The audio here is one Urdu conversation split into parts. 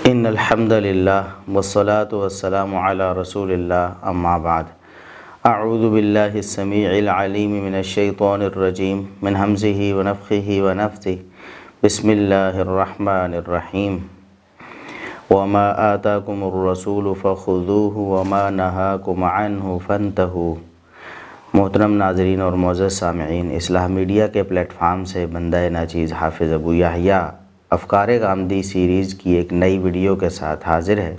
ان الحمد للہ والصلاة والسلام علی رسول اللہ اما بعد اعوذ باللہ السمیع العلیم من الشیطان الرجیم من ہمزہ ونفخہ ونفثہ بسم اللہ الرحمن الرحیم وما آتاکم الرسول فخذوہ وما نہاکم عنہ فانتہوا۔ محترم ناظرین اور معزز سامعین، اصلاح میڈیا کے پلیٹ فارم سے بندہ ناچیز حافظ ابو یحییٰ افکار غامدی سیریز کی ایک نئی ویڈیو کے ساتھ حاضر ہے۔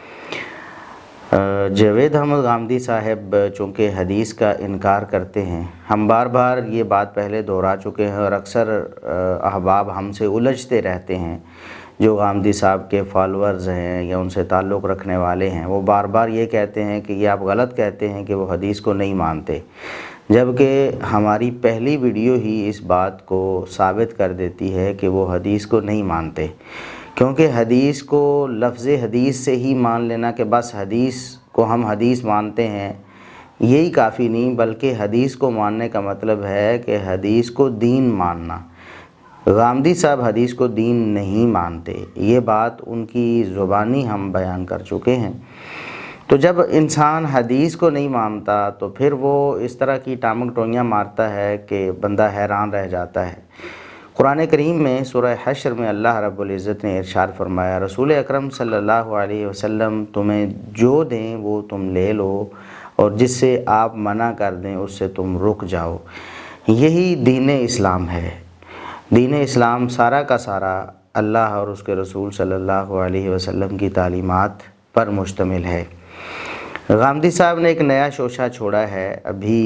جاوید احمد غامدی صاحب چونکہ حدیث کا انکار کرتے ہیں، ہم بار بار یہ بات پہلے دہرا چکے ہیں اور اکثر احباب ہم سے الجھتے رہتے ہیں جو غامدی صاحب کے فالورز ہیں یا ان سے تعلق رکھنے والے ہیں، وہ بار بار یہ کہتے ہیں کہ یہ آپ غلط کہتے ہیں کہ وہ حدیث کو نہیں مانتے، جبکہ ہماری پہلی ویڈیو ہی اس بات کو ثابت کر دیتی ہے کہ وہ حدیث کو نہیں مانتے، کیونکہ حدیث کو لفظ حدیث سے ہی مان لینا کہ بس حدیث کو ہم حدیث مانتے ہیں یہی کافی نہیں، بلکہ حدیث کو ماننے کا مطلب ہے کہ حدیث کو دین ماننا۔ غامدی صاحب حدیث کو دین نہیں مانتے، یہ بات ان کی زبانی ہم بیان کر چکے ہیں۔ تو جب انسان حدیث کو نہیں مانتا تو پھر وہ اس طرح کی ٹامک ٹوئیاں مارتا ہے کہ بندہ حیران رہ جاتا ہے۔ قرآن کریم میں سورہ حشر میں اللہ رب العزت نے ارشاد فرمایا، رسول اکرم صلی اللہ علیہ وسلم تمہیں جو دیں وہ تم لے لو اور جس سے آپ منع کر دیں اس سے تم رک جاؤ۔ یہی دین اسلام ہے۔ دین اسلام سارا کا سارا اللہ اور اس کے رسول صلی اللہ علیہ وسلم کی تعلیمات پر مشتمل ہے۔ غامدی صاحب نے ایک نیا شوشہ چھوڑا ہے، ابھی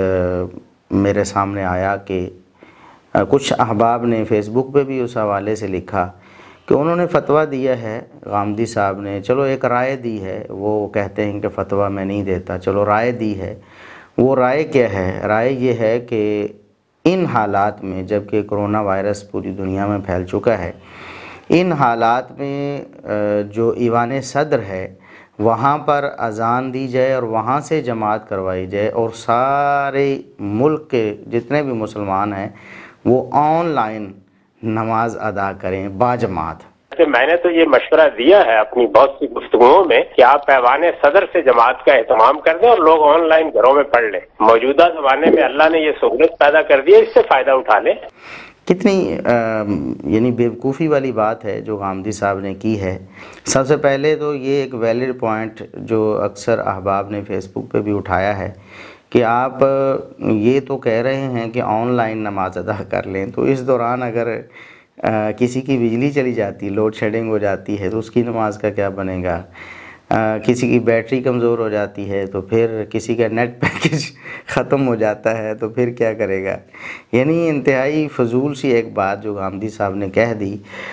میرے سامنے آیا کہ کچھ احباب نے فیس بک پہ بھی اس حوالے سے لکھا کہ انہوں نے فتویٰ دیا ہے، غامدی صاحب نے چلو ایک رائے دی ہے، وہ کہتے ہیں کہ فتویٰ میں نہیں دیتا، چلو رائے دی ہے۔ وہ رائے کیا ہے؟ رائے یہ ہے کہ ان حالات میں جبکہ کرونا وائرس پوری دنیا میں پھیل چکا ہے، ان حالات میں جو ایوان صدر ہے وہاں پر اذان دی جائے اور وہاں سے جماعت کروائی جائے اور سارے ملک کے جتنے بھی مسلمان ہیں وہ آن لائن نماز ادا کریں باجماعت۔ میں نے تو یہ مشورہ دیا ہے اپنی بہت سی گفتگوؤں میں کہ آپ ایوان صدر سے جماعت کا اہتمام کر دیں اور لوگ آن لائن گھروں میں پڑھ لیں۔ موجودہ زمانے میں اللہ نے یہ سہولت پیدا کر دی ہے، اس سے فائدہ اٹھا لیں۔ کتنی یعنی بیوقوفی والی بات ہے جو غامدی صاحب نے کی ہے۔ سب سے پہلے تو یہ ایک ویلڈ پوائنٹ جو اکثر احباب نے فیس بک پہ بھی اٹھایا ہے کہ آپ یہ تو کہہ رہے ہیں کہ آن لائن نماز ادا کر لیں، تو اس دوران اگر کسی کی بجلی چلی جاتی، لوڈ شیڈنگ ہو جاتی ہے تو اس کی نماز کا کیا بنے گا؟ کسی کی بیٹری کمزور ہو جاتی ہے تو پھر کسی کا نیٹ پیکج ختم ہو جاتا ہے تو پھر کیا کرے گا؟ یعنی انتہائی فضول سی ایک بات جو غامدی صاحب نے کہہ دی۔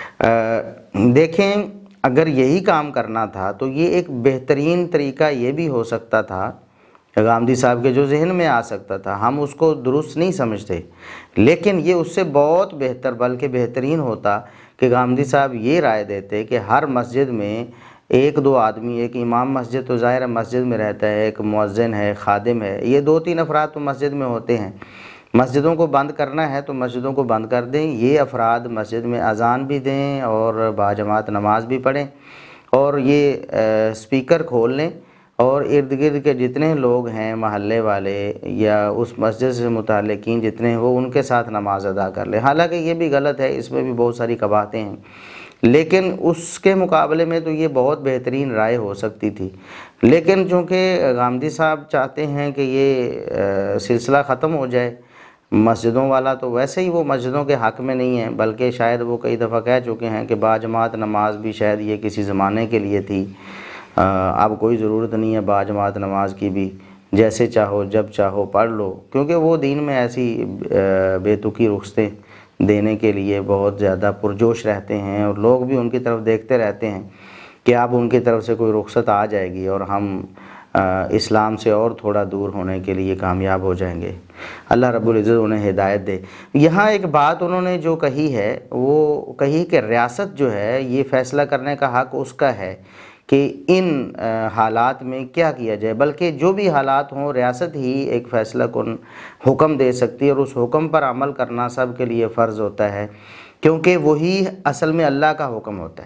دیکھیں، اگر یہی کام کرنا تھا تو یہ ایک بہترین طریقہ یہ بھی ہو سکتا تھا، غامدی صاحب کے جو ذہن میں آ سکتا تھا، ہم اس کو درست نہیں سمجھتے، لیکن یہ اس سے بہت بہتر بلکہ بہترین ہوتا کہ غامدی صاحب یہ رائے دیتے کہ ہر مسجد میں ایک دو آدمی، ایک امام مسجد تو ظاہر مسجد میں رہتا ہے، ایک مؤذن ہے، خادم ہے، یہ دو تین افراد تو مسجد میں ہوتے ہیں۔ مسجدوں کو بند کرنا ہے تو مسجدوں کو بند کر دیں، یہ افراد مسجد میں اذان بھی دیں اور باجماعت نماز بھی پڑھیں، اور یہ سپیکر کھول لیں اور ارد گرد کے جتنے لوگ ہیں محلے والے یا اس مسجد سے متعلقین جتنے ہیں وہ ان کے ساتھ نماز ادا کر لیں۔ حالانکہ یہ بھی غلط ہے، اس میں بھی بہت ساری قباحتیں ہیں، لیکن اس کے مقابلے میں تو یہ بہت بہترین رائے ہو سکتی تھی۔ لیکن چونکہ غامدی صاحب چاہتے ہیں کہ یہ سلسلہ ختم ہو جائے، مسجدوں والا تو ویسے ہی وہ مسجدوں کے حق میں نہیں ہے، بلکہ شاید وہ کئی دفعہ کہہ چکے ہیں کہ باجماعت نماز بھی شاید یہ کسی زمانے کے لیے تھی، اب کوئی ضرورت نہیں ہے باجماعت نماز کی بھی، جیسے چاہو جب چاہو پڑھ لو، کیونکہ وہ دین میں ایسی بے تکی رخصتیں دینے کے لیے بہت زیادہ پرجوش رہتے ہیں اور لوگ بھی ان کی طرف دیکھتے رہتے ہیں کہ اب ان کی طرف سے کوئی رخصت آ جائے گی اور ہم اسلام سے اور تھوڑا دور ہونے کے لیے کامیاب ہو جائیں گے۔ اللہ رب العزت انہیں ہدایت دے۔ یہاں ایک بات انہوں نے جو کہی ہے وہ کہی کہ ریاست جو ہے یہ فیصلہ کرنے کا حق اس کا ہے کہ ان حالات میں کیا کیا جائے، بلکہ جو بھی حالات ہوں ریاست ہی ایک فیصلہ کن حکم دے سکتی ہے اور اس حکم پر عمل کرنا سب کے لیے فرض ہوتا ہے، کیونکہ وہی اصل میں اللہ کا حکم ہوتا ہے۔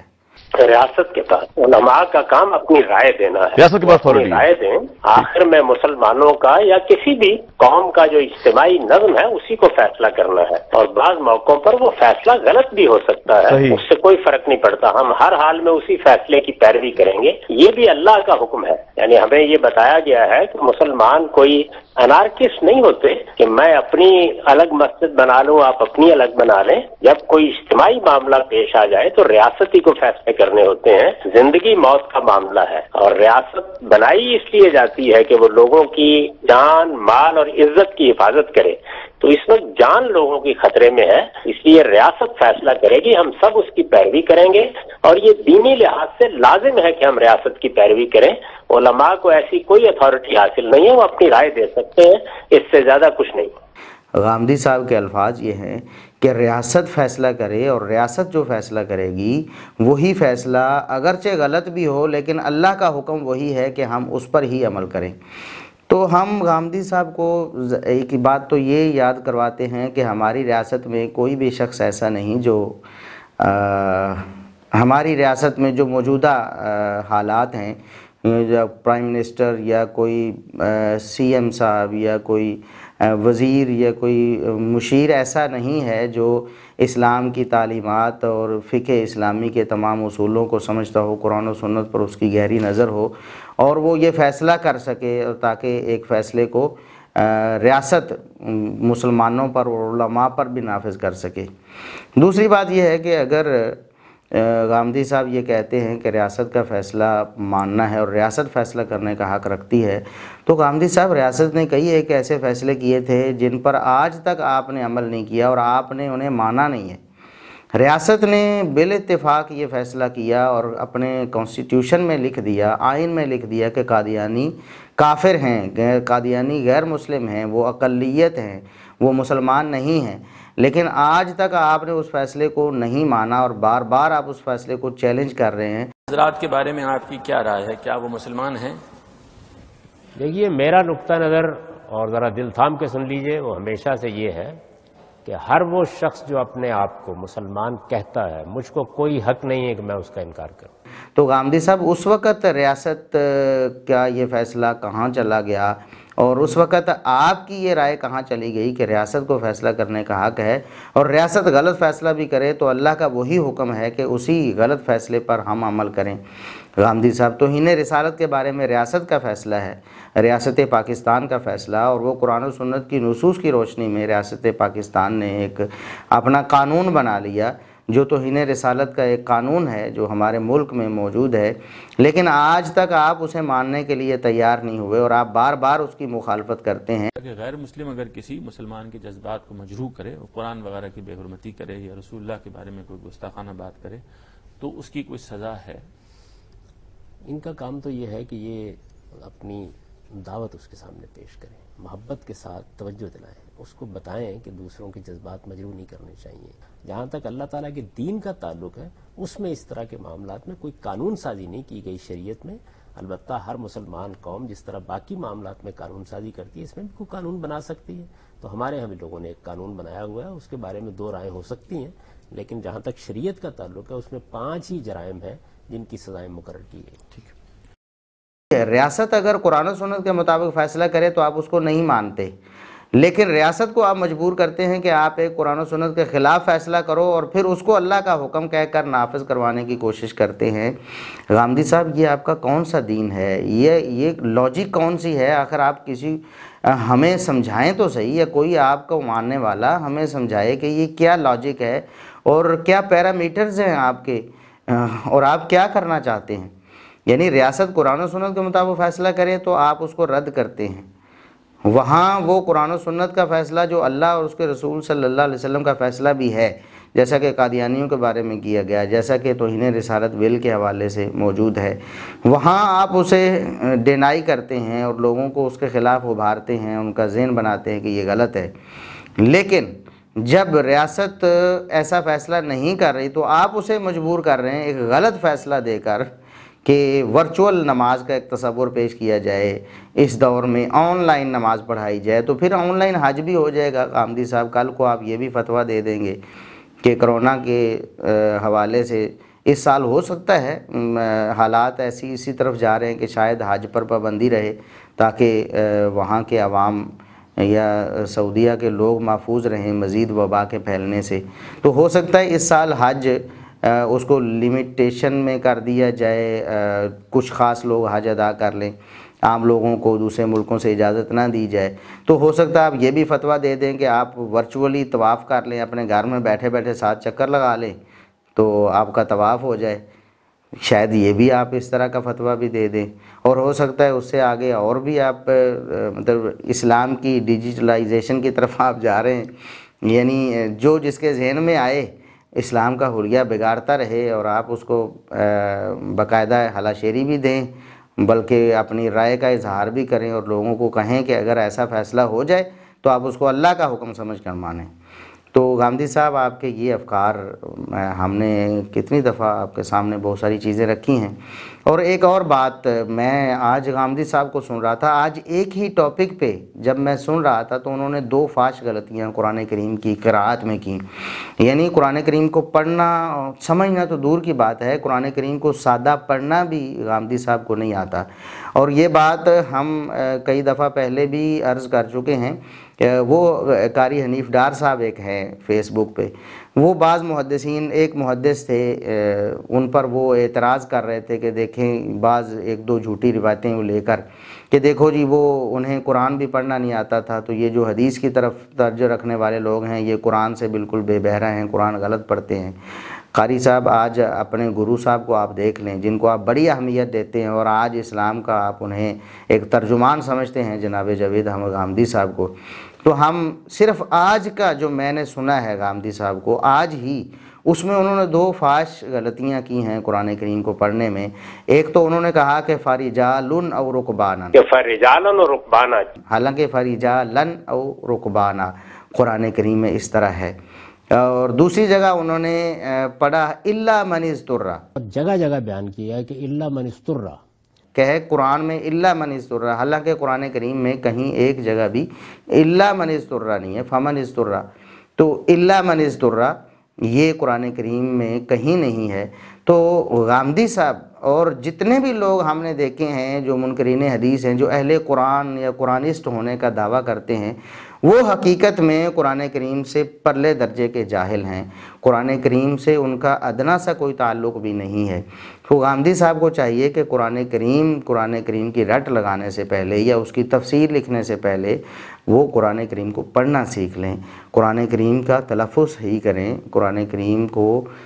रियासत के पास, उलमा का काम अपनी राय देना है, रियासत के पास अपनी राय दें। आखिर में मुसलमानों का या किसी भी कौम का जो इज्तिमाई नज़्म है उसी को फैसला करना है, और बाज मौकों पर वो फैसला गलत भी हो सकता है, उससे कोई फर्क नहीं पड़ता, हम हर हाल में उसी फैसले की पैरवी करेंगे। ये भी अल्लाह का हुक्म है, यानी हमें ये बताया गया है कि मुसलमान कोई अनार्किस्ट नहीं होते कि मैं अपनी अलग मस्जिद बना लूं, आप अपनी अलग बना लें। जब कोई इज्तिमाई मामला पेश आ जाए तो रियासत ही को फैसले करने होते हैं, जिंदगी मौत का मामला है, और रियासत बनाई इसलिए जाती है कि वो लोगों की जान, माल और इज्जत की हिफाजत करे। तो इस वक्त जान लोगों की खतरे में है, इसलिए रियासत फैसला करेगी, हम सब उसकी पैरवी करेंगे, और ये दीनी लिहाज से लाजिम है कि हम रियासत की पैरवी करें। उलमा को ऐसी कोई अथॉरिटी हासिल नहीं है, वो अपनी राय दे सकते हैं, इससे ज्यादा कुछ नहीं। गामदी साहब के अल्फाज ये हैं कि रियासत फ़ैसला करे, और रियासत जो फ़ैसला करेगी वही फ़ैसला अगरचे गलत भी हो लेकिन अल्लाह का हुक्म वही है कि हम उस पर ही अमल करें। तो हम गामदी साहब को एक बात तो ये याद करवाते हैं कि हमारी रियासत में कोई भी शख्स ऐसा नहीं जो हमारी रियासत में जो मौजूदा हालात हैं, जो प्राइम मिनिस्टर या कोई सीएम साहब या कोई वज़ीर या कोई मुशीर ऐसा नहीं है जो इस्लाम की तालीमात और फ़िक़्ह इस्लामी के तमाम उसूलों को समझता हो, कुरान और सुन्नत पर उसकी गहरी नज़र हो, और वो ये फ़ैसला कर सके ताकि एक फ़ैसले को रियासत मुसलमानों पर और उलमा पर भी नाफिज कर सके। दूसरी बात यह है कि अगर गामदी साहब ये कहते हैं कि रियासत का फ़ैसला मानना है और रियासत फ़ैसला करने का हक़ रखती है, तो गामदी साहब रियासत ने कई एक ऐसे फ़ैसले किए थे जिन पर आज तक आपने अमल नहीं किया और आपने उन्हें माना नहीं है। रियासत ने बिल इत्तिफ़ाक़ ये फ़ैसला किया और अपने कॉन्स्टिट्यूशन में लिख दिया, आइन में लिख दिया कि कादियानी काफिर हैं, कादियानी गैर मुस्लिम हैं, वो अक़लियत हैं, वो मुसलमान नहीं हैं। लेकिन आज तक आपने उस फैसले को नहीं माना और बार बार आप उस फैसले को चैलेंज कर रहे हैं। हज़रात के बारे में आपकी क्या राय है, क्या वो मुसलमान हैं? देखिए, मेरा नुक्ता नज़र, और ज़रा दिल थाम के सुन लीजिए, वो हमेशा से ये है कि हर वो शख्स जो अपने आप को मुसलमान कहता है, मुझको कोई हक नहीं है कि मैं उसका इनकार करूं। तो गामदी साहब, उस वक़्त रियासत का ये फ़ैसला कहाँ चला गया और उस वक़्त आपकी ये राय कहाँ चली गई कि रियासत को फ़ैसला करने का हक़ है, और रियासत गलत फ़ैसला भी करे तो अल्लाह का वही हुक्म है कि उसी गलत फ़ैसले पर हम अमल करें। गामदी साहब, तौहीन रिसालत के बारे में रियासत का फ़ैसला है, रियासत पाकिस्तान का फ़ैसला, और वो कुरान और सुन्नत की नुसूस की रोशनी में रियासत पाकिस्तान ने एक अपना कानून बना लिया जो तौहीन रिसालत का एक कानून है जो हमारे मुल्क में मौजूद है, लेकिन आज तक आप उसे मानने के लिए तैयार नहीं हुए और आप बार बार उसकी मुखालफत करते हैं। गैर मुस्लिम अगर किसी मुसलमान के जज्बात को मजरूह करे, कुरान वगैरह की बेहुरमती करे या रसूलुल्लाह के बारे में कोई गुस्ताखाना बात करे, तो उसकी कोई सज़ा है? इनका काम तो ये है कि ये अपनी दावत उसके सामने पेश करें, मोहब्बत के साथ तवज्जो दिलाएं, उसको बताएं कि दूसरों के जज्बात मजरूह नहीं करने चाहिए। जहाँ तक अल्लाह ताला के दीन का ताल्लुक है, उसमें इस तरह के मामलात में कोई कानून साजी नहीं की गई शरीयत में। अलबत्ता हर मुसलमान कौम जिस तरह बाकी मामलात में कानून साजी करती है, इसमें भी कोई कानून बना सकती है। तो हमारे यहाँ भी लोगों ने एक कानून बनाया हुआ है, उसके बारे में दो राय हो सकती हैं, लेकिन जहाँ तक शरीयत का ताल्लुक है उसमें 5 ही जराइम हैं जिनकी सजाएं मुकर्रर की गई। ठीक है, रियासत अगर कुरान और सुन्नत के मुताबिक फ़ैसला करे तो आप उसको नहीं मानते, लेकिन रियासत को आप मजबूर करते हैं कि आप एक कुरान और सुन्नत के ख़िलाफ़ फ़ैसला करो और फिर उसको अल्लाह का हुक्म कहकर नाफिज करवाने की कोशिश करते हैं। गामदी साहब, ये आपका कौन सा दीन है? ये लॉजिक कौन सी है? आखिर आप किसी हमें समझाएं तो सही, या कोई आपको मानने वाला हमें समझाए कि ये क्या लॉजिक है और क्या पैरामीटर्स हैं आपके, और आप क्या करना चाहते हैं। यानी रियासत कुरान और सुन्नत के मुताबिक फ़ैसला करे तो आप उसको रद्द करते हैं, वहाँ वो कुरान और सुन्नत का फ़ैसला जो अल्लाह और उसके रसूल सल्लल्लाहु अलैहि वसल्लम का फ़ैसला भी है, जैसा कि कादियानियों के बारे में किया गया, जैसा कि तौहीन रिसालत बिल के हवाले से मौजूद है, वहाँ आप उसे डिनाई करते हैं और लोगों को उसके ख़िलाफ़ उभारते हैं, उनका ज़हन बनाते हैं कि ये गलत है। लेकिन जब रियासत ऐसा फ़ैसला नहीं कर रही तो आप उसे मजबूर कर रहे हैं एक गलत फ़ैसला देकर कि वर्चुअल नमाज का एक तस्वुर पेश किया जाए, इस दौर में ऑनलाइन नमाज पढ़ाई जाए, तो फिर ऑनलाइन हज भी हो जाएगा। गामदी साहब, कल को आप ये भी फतवा दे देंगे कि कोरोना के हवाले से اس سال ہو سکتا ہے حالات اسی طرف جا رہے ہیں کہ شاید حج پر پابندی رہے تاکہ وہاں کے عوام یا سعودیہ کے لوگ محفوظ رہیں مزید وبا کے پھیلنے سے. تو ہو سکتا ہے اس سال حج اس کو لمیٹیشن میں کر دیا جائے، کچھ خاص لوگ حج ادا کر لیں، عام لوگوں کو دوسرے ملکوں سے اجازت نہ دی جائے. تو ہو سکتا ہے آپ یہ بھی فتویٰ دے دیں کہ آپ ورچولی طواف کر لیں، اپنے گھر میں بیٹھے بیٹھے 7 چکر لگا لیں تو آپ کا طواف ہو جائے. شاید یہ بھی آپ اس طرح کا فتویٰ بھی دے دیں. اور ہو سکتا ہے اس سے آگے اور بھی آپ مطلب اسلام کی ڈیجیٹلائزیشن کی طرف آپ جا رہے ہیں، یعنی جو جس کے ذہن میں آئے اسلام کا حلیہ بگاڑتا رہے اور آپ اس کو باقاعدہ ہلاشیری بھی دیں، بلکہ اپنی رائے کا اظہار بھی کریں اور لوگوں کو کہیں کہ اگر ایسا فیصلہ ہو جائے تو آپ اس کو اللہ کا حکم سمجھ کر مانیں. تو غامدی صاحب آپ کے یہ افکار ہم نے کتنی دفعہ آپ کے سامنے بہت ساری چیزیں رکھی ہیں. اور ایک اور بات میں آج غامدی صاحب کو سن رہا تھا، آج ایک ہی ٹاپک پہ جب میں سن رہا تھا تو انہوں نے 2 فاش غلطیاں قرآن کریم کی قراءت میں کی. یعنی قرآن کریم کو پڑھنا سمجھنا تو دور کی بات ہے، قرآن کریم کو سادہ پڑھنا بھی غامدی صاحب کو نہیں آتا. اور یہ بات ہم کئی دفعہ پہلے بھی عرض کر چکے ہیں. وہ قاری حنیف ڈار صاحب ایک ہیں فیس بک پہ، وہ بعض محدثین، ایک محدث تھے ان پر وہ اعتراض کر رہے تھے کہ دیکھیں بعض 1-2 جھوٹی روایتیں وہ لے کر کہ دیکھو جی وہ انہیں قرآن بھی پڑھنا نہیں آتا تھا، تو یہ جو حدیث کی طرف توجہ رکھنے والے لوگ ہیں یہ قرآن سے بالکل بے بہرہ ہیں، قرآن غلط پڑھتے ہیں. قاری صاحب آج اپنے گرو صاحب کو آپ دیکھ لیں جن کو آپ بڑی اہمیت دیتے ہیں اور آج اسلام کا آپ انہیں ایک ترجمان سمجھتے ہیں، جناب جاوید احمد غامدی صاحب کو. تو ہم صرف آج کا جو میں نے سنا ہے غامدی صاحب کو آج ہی، اس میں انہوں نے 2 فاش غلطیاں کی ہیں قرآن کریم کو پڑھنے میں. ایک تو انہوں نے کہا کہ فرجالن او رکبانا، فرجالن و رکبانا، حالانکہ فرجالن او رکبانا قرآن کریم میں اس طرح ہے. اور دوسری جگہ انہوں نے پڑھا الا من اضطر، جگہ جگہ بیان کیا ہے کہ الا من اضطر، کہ ہے قرآن میں الا من اضطر، حالانکہ قرآن کریم میں کہیں ایک جگہ بھی الا من اضطر نہیں ہے، فمن اضطر. تو الا من اضطر یہ قرآن کریم میں کہیں نہیں ہے. تو غامدی صاحب اور جتنے بھی لوگ ہم نے دیکھے ہیں جو منکرین حدیث ہیں، جو اہل قرآن یا قرآنسٹ ہونے کا دعویٰ کرتے ہیں، وہ حقیقت میں قرآن کریم سے پرلے درجے کے جاہل ہیں. قرآن کریم سے ان کا ادنا سا کوئی تعلق بھی نہیں ہے. تو غامدی صاحب کو چاہیے کہ قرآن کریم کی رٹ لگانے سے پہلے یا اس کی تفسیر لکھنے سے پہلے وہ قرآن کریم کو پڑھنا سیکھ لیں، قرآن کریم کا تلفظ صحیح کریں، قرآن کریم کو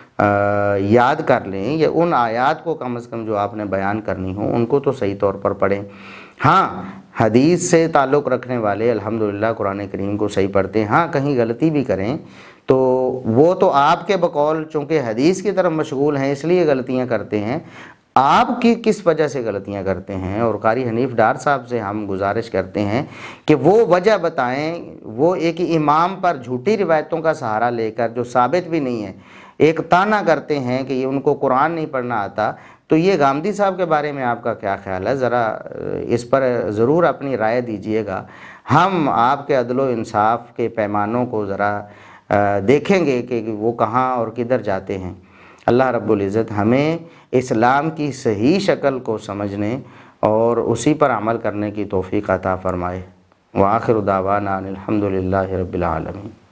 یاد کر لیں، یا ان آیات کو کم از کم جو آپ نے بیان کرنی ہوں ان کو تو صحیح طور پر پڑھیں. ہاں حدیث سے تعلق رکھنے والے الحمدللہ قرآن کریم کو صحیح پڑھتے ہیں. ہاں کہیں غلطی بھی کریں تو وہ تو آپ کے بقول چونکہ حدیث کی طرف مشغول ہیں اس لیے غلطیاں کرتے ہیں. آپ کی کس وجہ سے غلطیاں کرتے ہیں؟ اور قاری حنیف ڈار صاحب سے ہم گزارش کرتے ہیں کہ وہ وجہ بتائیں. وہ ایک امام پر جھوٹی روایتوں کا سہارا لے کر جو ثابت بھی نہیں ہے ایک طعنہ کرتے ہیں کہ یہ ان کو قرآن نہیں پڑھنا آتا. تو یہ غامدی صاحب کے بارے میں آپ کا کیا خیال ہے؟ ذرا اس پر ضرور اپنی رائے دیجئے گا. ہم آپ کے عدل و انصاف کے پیمانوں کو ذرا دیکھیں گے کہ وہ کہاں اور کدھر جاتے ہیں. اللہ رب العزت ہمیں اسلام کی صحیح شکل کو سمجھنے اور اسی پر عمل کرنے کی توفیق عطا فرمائے. وآخر دعوانا الحمدللہ رب العالمین.